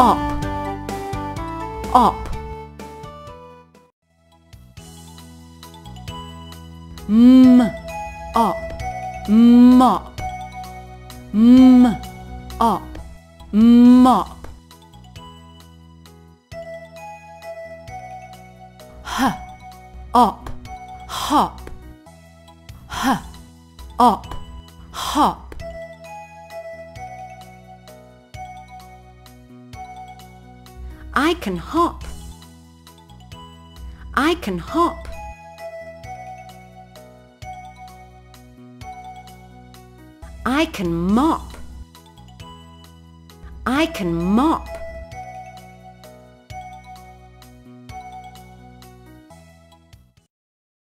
up, up. Up, mop, up, mop. Up, hop, up, hop. I can hop, I can hop. I can mop, I can mop.